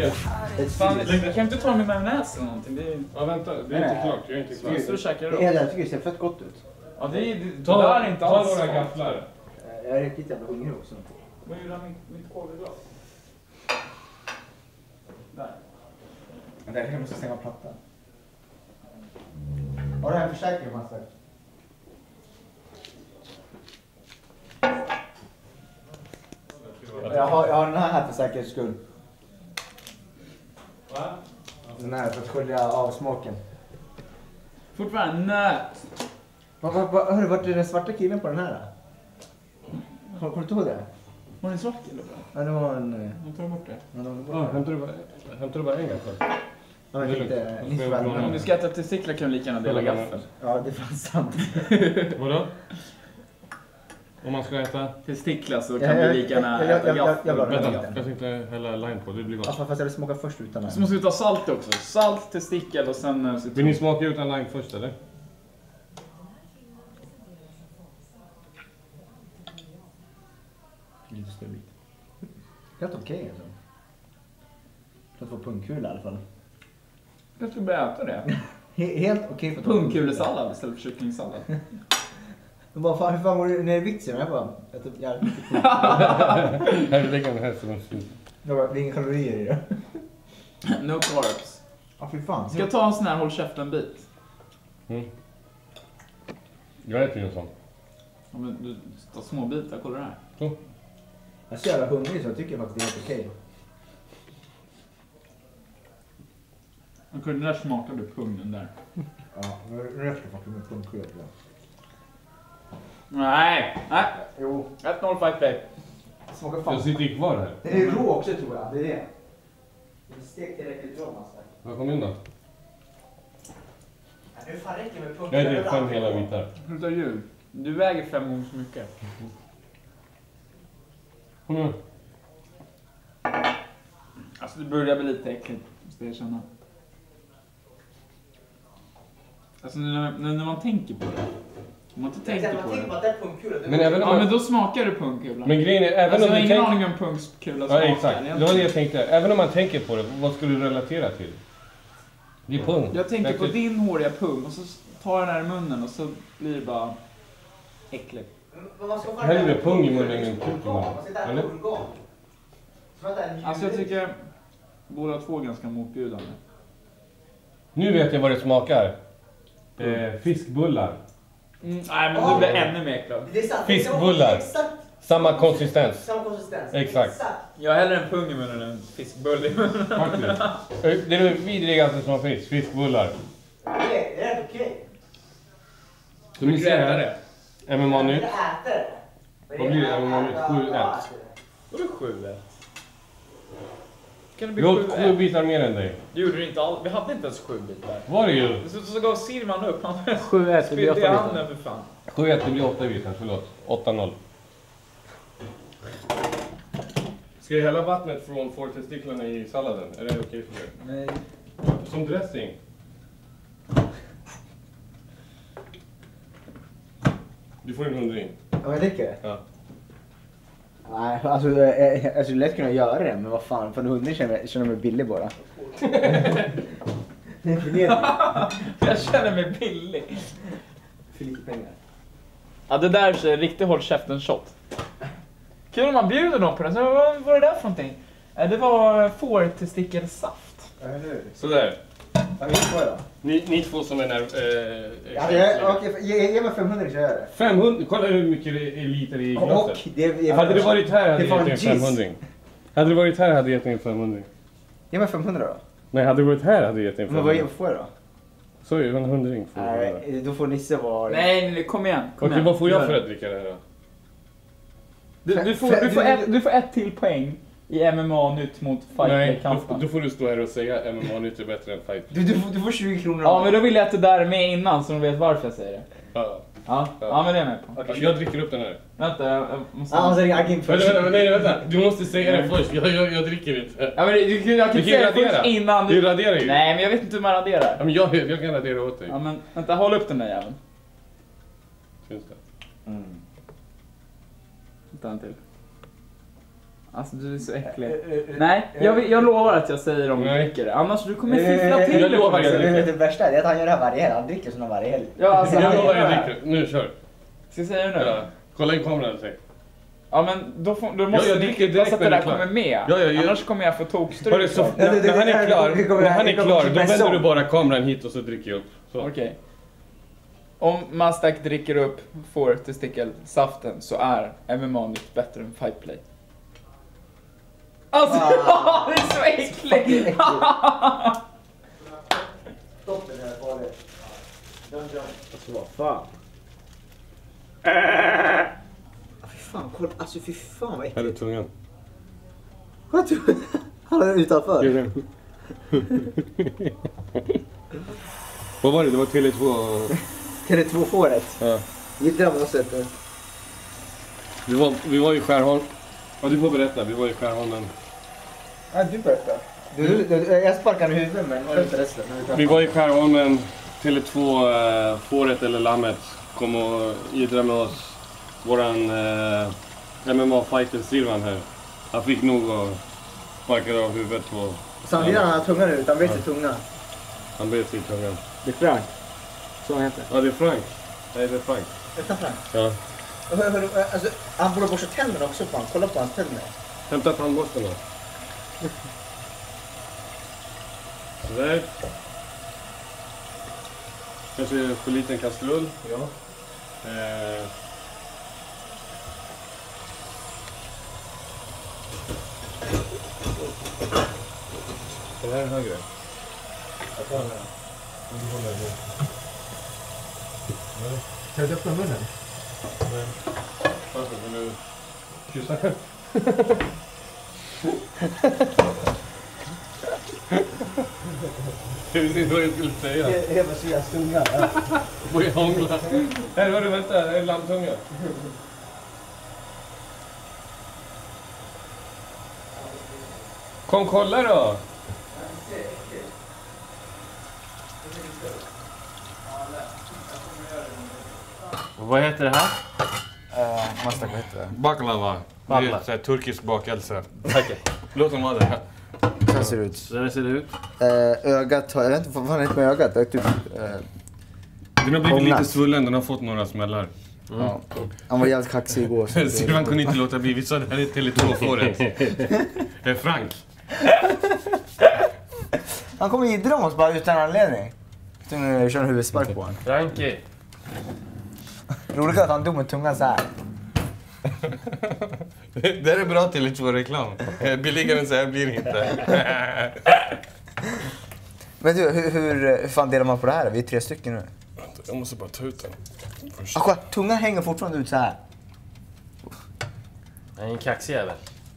Okej. Fan, jag kan inte ta med majonnäs eller någonting. Det är... Ja, vänta. Det är inte klart. Jag är inte klar. Måste du käka det då? Jag tycker det ser fett gott ut. Ja, det Ta där är inte alls några svagt. gafflar. Jag är riktigt jävla hungrig också. Vad gjorde han mitt kolhydrat? Där. Jag måste stänga plattan. Har du en försäkring, Master? Jag har den här för säkerhets skull. Va? Den här för att skölja av smaken. Fortfarande nöt. Hörru, vart är den svarta killen på den här? Har du tagit det? Var det en svart kille? Ja, det var en... Jag tar bort det. Ja, hämtar du bara en gaffel? Ja, men inte Om du ska äta testiklar kan du lika gärna dela gaffel. Ja, det är fan sant. Vadå? Om man ska äta... Testiklar så kan du lika gärna äta gaffel. Vänta, jag tänkte hälla lime på. Det blir gott. Ja, fast jag vill smaka först utan det. Så måste vi ta salt också. Salt, testikel och sen... Vill ni smaka utan lime först eller? Lite större bit. Helt okej alltså. För att få pungkula i alla fall. Jag ska börja äta det. Helt okej för att få Pungkulesallad istället för kycklingsallad. Men bara fan, hur fan var det när vitsen? Jag bara... Jag typ, jag Här lägger en här som det är inga kalorier i det. No carbs. Ja, fy fan. Ska jag ta en sån här håll käften-bit? Jag äter ju en sån. Ja, men du tar små bitar, kolla det här. Så. Jag är så jävla hungrig så jag tycker faktiskt det är helt okej. Okej, den där smakade pungen där. Ja, men nu räcker det faktiskt med pungkula till det. Nej. Jo. 1-0 fight play. Smakar fan. Jag sitter ju kvar här. Den är rå också tror jag, det är det. Den stek tillräckligt bra Master. Vad kom in då? Det fan räcker med pungkula. Jag äter 5 hela bitar. Sluta ljug. Du väger 5 gånger så mycket. Kom igen. Alltså det börjar bli lite äckligt, måste jag erkänna. Alltså när man tänker på det. Om man inte tänker på det. att det är pungkula. Men även om Ja, man... men då smakar det pungkula. Men grejen är, även Alltså om jag har du ingen tänker... aning om pungkula Ja, smakar. exakt. Det var det jag tänkte. Även om man tänker på det, vad skulle du relatera till? Det är pung. Jag tänker på din håriga pung och så tar jag den här i munnen och så blir det bara äckligt. Hellre pung i munnen än kuk i munnen. Eller? Alltså jag tycker båda två är ganska motbjudande. Nu vet jag vad det smakar. Fiskbullar. Nej men du blir ännu mer äcklad. Fiskbullar. Samma konsistens. Samma konsistens. Exakt. Jag har hellre en pung i munnen än en fiskbulle i munnen. Faktiskt. Det är det vidrigaste som finns. Fiskbullar. Det är okej. Så ni ser här. MMA Nytt. Äter. Vad blir det? MMA Nytt 7-1. Vadå 7-1? Kan det bli Vi åt 7 7-1? bitar mer än dig. Det gjorde det inte alls. Vi hade inte ens 7 bitar. Var det ju? Så gav Sirman upp. Han 7-1, det blir 8 spydde i bitar. handen för fan. 7-1, det blir 8 bitar. Förlåt. 8-0. Ska jag hälla vattnet från fårtestiklarna i salladen? Är det okej för dig? Nej. Som dressing. Du får en 100. Ja, jag dricker. Ja. Nej, alltså jag skulle lätt kunna göra det, men vad fan, för en 100 känner mig billig bara. Det är för lite. Jag känner mig billig. För lite pengar. Ja, det där är riktigt håll käften shot. Kul om man bjuder någon på det. Så, vad var det där för någonting? Det var fårtestikelsaft. Ja, nu. Sådär. Vad är det på då? Ni två som är Okej, ge mig 500 så gör jag det. 500, kolla hur mycket det är liter i glaset. Och det Hade det varit här hade det jag var gett en en gist. 500. Hade det varit här hade jag gett en 500. Ge mig 500 då. Nej, hade det varit här hade jag gett en Men 500. vad får jag då? Så är det en 100 för Nej, då får Nisse vara... Nej, kom igen. Okej, vad får jag för att dricka det här då? Du får ett till poäng i MMA Nytt mot Nej, Fighter-kampen. då får du stå här och säga MMA Nytt är bättre än Fight. Du får 20 kronor. Ja, men då vill jag att det där är med innan så de vet varför jag säger det. Ja. Ja, men det är jag med på. Okej, jag dricker upp den här. Vänta, jag måste... Ja, han säger agin först. Vänta. Du måste säga det först. Jag dricker inte. Ja, men jag kan säga det först innan Du raderar ju. Nej, men jag vet inte hur man raderar. Ja, men jag kan radera åt dig. Ja, men vänta, håll upp den där jäveln. Syns det? Vänta en till. Alltså du är så äcklig. Nej, jag lovar att jag säger om du dricker det. Annars du kommer fiffla till Jag lovar det. Det värsta är att han gör det här varje helg. Han dricker såna varje helg. Ja, alltså, Jag lovar jag dricker. Nu kör. Ska jag säga det nu? Ja. Kolla in kameran och säg. Ja men då måste jag du dricker hoppas direkt att det när där du är klar. kommer med. Ja. Annars kommer jag få tokstryk. Hörru, så, när han är klar, då vänder du bara kameran hit och så dricker jag upp. Okej. Om Mazdak dricker upp får testikelsaften så är MMA nytt bättre än Fight Play. Alltså, det är så äckligt! Stopp det där farligt. Alltså vad fan. Fy fan, kolla. Alltså fy fan vad Här är äckligt. tungan. Vad tror du? Han är utanför. Vad var det? Det var Tele2. Tele2-fåret. Ja. Gick det på något sätt? Vi var i Skärholm. Ja, du får berätta. Vi var i Skärholmen. Ja, du berättar. Jag sparkar i huvudet men jag inte resten. Vi var i Skärholmen. Tele2, fåret eller lammet kom och idra med oss. Våran MMA-fighter Silvan här. Han fick nog och sparkade av huvudet på... Samtidigt han har tungan ut, han vet sig tungan. Han bet sig i tungan. Det är Frank. Så han heter. Ja, det är Frank. Nej, det är Frank. Utan Frank. Ja. Alltså, han borde borsta tänderna också på han. Kolla på hans tänder. Hämta tandborsten då. Sådär. Kanske för liten kastrull. Ja. Det här är högre. Jag tar den här. Kan du öppna munnen? Nej. Varför vill du kyssa? Det är vad jag skulle säga. Det var Sveas tunga. Börja hångla. Här, hörru, vänta. Det är lammtunga. Kom, kolla då. Vad heter det här? Mazdak, vad heter det? Baklava. Det är så här turkisk bakelse. Okej. Låt dem ha det här. Så här ser det ut. Så där ser det ut. Ögat har, jag vet inte vad fan det heter med ögat. Det är typ, Den har blivit lite svullen, den har fått några smällar. ja. Han var jävligt kaxig igår. Så Silvan kunde inte låta bli. Vi sa det här är Tele2-fåret. Det är Frank. han kommer idra om oss bara utan anledning. Jag kör en huvudspark på honom. Frankie. Roligt att han dog med tungan så här. Det här är bra Tele2-reklam. Billigare än så här blir det inte. Men du, hur fan delar man på det här? Vi är 3 stycken nu. Jag måste bara ta ut den. Först. Kolla, tungan hänger fortfarande ut så här. Han är en kaxig jävel.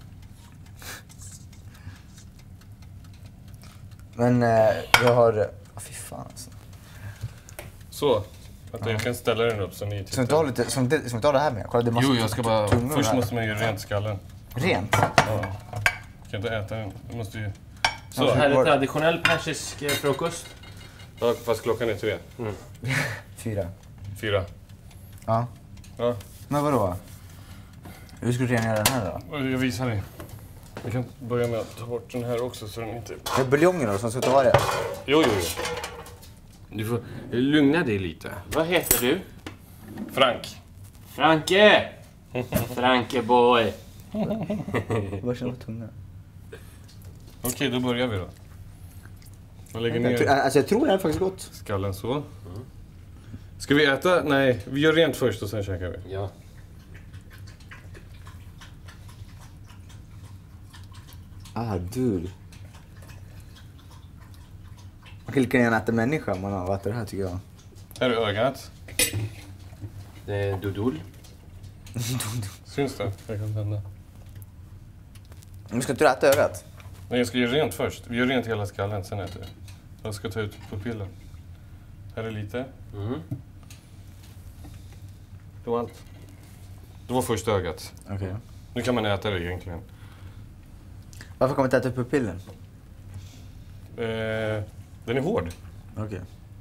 Men jag har... fy fan alltså. Så. Att jag kan ställa den upp så ni Som inte har lite, som inte har det här med. Kolla, det är massa Jo, jag ska bara... tungor Först här. måste man göra rent skallen. Rent? Ja. Jag kan inte äta den. Jag måste ju... Så. Det här är traditionell persisk frukost. Ja, fast klockan är 3. 4. 4. Ja. Ja. Men vadå? Hur ska du rengöra den här då? Jag visar dig. Jag kan börja med att ta bort den här också så den inte... Det är buljongen då som ska ta det. Jo. Du får lugna dig lite. Vad heter du? Frank. Franke! Franke boy. Vad känner du på tungan? Okej, då börjar vi då. Jag lägger ner Alltså jag tror det här är faktiskt gott. skallen så. Ska vi äta? Nej, vi gör rent först och sen käkar vi. Ja. Du. Man kan lika gärna äta människa om man har ätit det här tycker jag. Här är ögat. Det är dudul. Syns det? Jag kan tända. Men ska inte du äta ögat? Nej, jag ska göra rent först. Vi gör rent hela skallen, sen äter vi. Jag ska ta ut pupillen. Här är lite. Det var allt. Det var första ögat. Okej. Nu kan man äta det egentligen. Varför kommer du inte äta upp pupillen? Den är hård. Okej.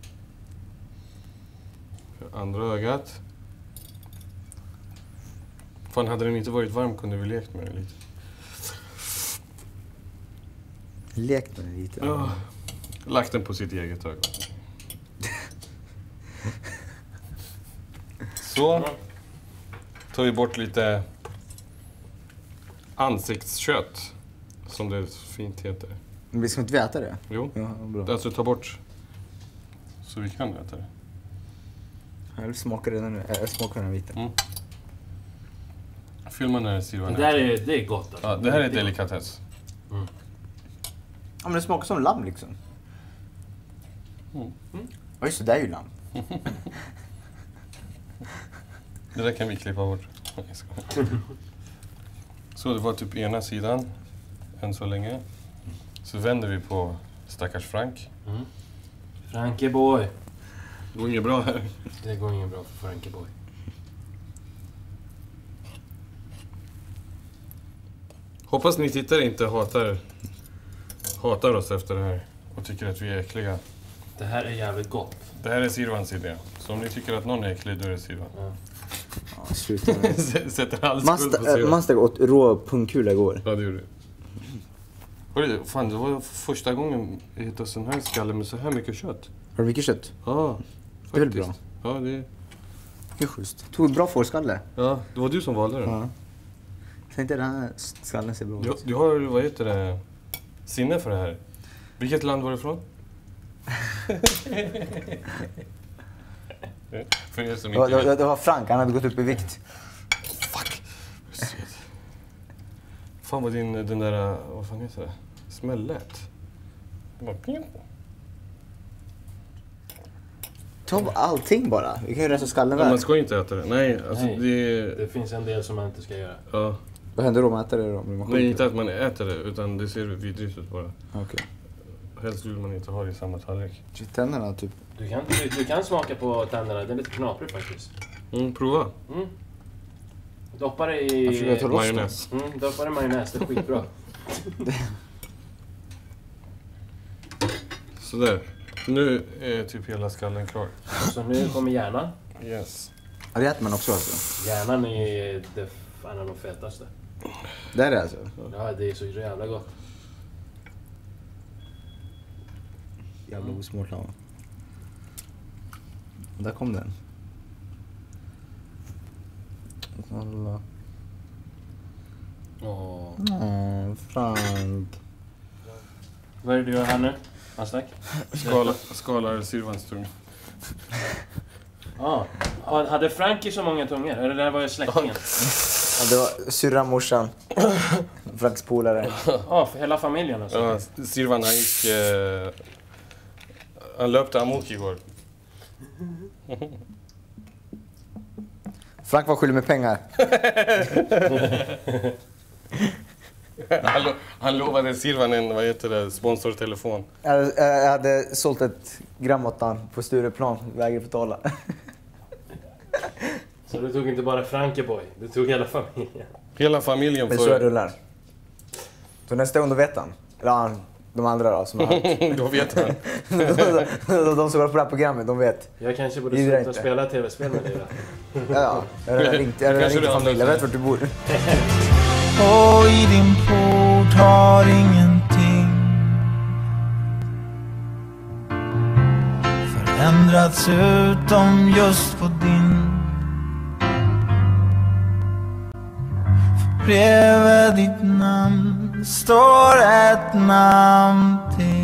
Andra ögat. Fan, hade den inte varit varm kunde vi lekt med den lite. Lek med den lite. Ja. Lagt den på sitt eget öga. Så. Tar vi bort lite ansiktskött. Som det fint heter. Men vi ska inte äta det? Jo. Ja, bra. Alltså ta bort. Så vi kan äta det. Jag smakar redan nu. Jag smakar den vita. Filma när det ser Det är gott alltså. Ja, det här är delikatess. Ja, men det smakar som lamm liksom. Ja, just det, det är ju lamm. Det där kan vi klippa bort. Så det var typ ena sidan. Än så länge. Så vänder vi på stackars Frank. Frankie boy. Det går inget bra här. Det går inget bra för Frankie boy. Hoppas ni tittare inte hatar oss efter det här. Och tycker att vi är äckliga. Det här är jävligt gott. Det här är Sirvans idé. Så om ni tycker att någon är äcklig, då är det Sirvan. Ja, sluta. Sätter all skuld på Sirvan. Mastag åt rå pungkula igår. Ja, det gjorde det. Hörru, fan, det var första gången jag hittade sån här skalle med så här mycket kött. Har du mycket kött? Ja, Det är väl faktiskt. bra. Ja, det Det är schysst. Tog bra fårskalle. Ja, det var du som valde den. Ja. Tänkte den här skallen ser bra ut. Du har, vad heter det, sinne för det här. Vilket land var det ifrån? För er som inte vet. Det var Frank, han hade gått upp i vikt. Fuck! Fan vad den där, vad fan heter det? Smället. Det var ping. Ta allting bara. Vi kan ju resa skallen Ja, man där. ska inte äta det. Nej, alltså Nej. det... Det finns en del som man inte ska göra. Ja. Vad händer då om man äter det då? Blir man sjuk? Nej, inte att man äter det, utan det ser vidrigt ut bara. Okej. Helst vill man inte ha det i samma tallrik. Tänderna typ. Du kan smaka på tänderna, det är lite knaprig faktiskt. Prova. Doppa det Jag försöker ta i... loss Majonnäs. Doppa det i majonnäs, det är skitbra. Sådär. Nu är typ hela skallen klar. Så nu kommer hjärnan. Yes. Ja, det äter man också alltså. Hjärnan är det fan är de fetaste. Det är det alltså. Ja, det är så jävla gott. Jävla osmart lava. Där kom den. Alla. Frank. Vad är det du gör här nu? Astak? Skalar Sirvans tunga. Hade Frankie så många tungor? Eller det där var ju släktingen? Ja, det var syrran, morsan. Franks polare. För hela familjen alltså? Ja, Sirvan han gick... han löpte amok igår. Frank var skyldig med pengar. Han lovade Sirvan en, vad heter det, sponsortelefon. Jag hade sålt ett gram åt han på Stureplan. Väger betala. Så du tog inte bara Frankie boy, du tog hela familjen? Hela familjen Men så jag får... rullar. Så nästa gång då vet han. Eller han, de andra då som har... Då vet han. de som var på det här programmet, de vet. Jag kanske borde Gillar sluta inte. spela tv-spel med dig då. Ja, jag har redan ringt Kanske du familj. Jag vet vart du bor. Och i din port har ingenting förändrats utom just på din. För bredvid ditt namn står ett namn till.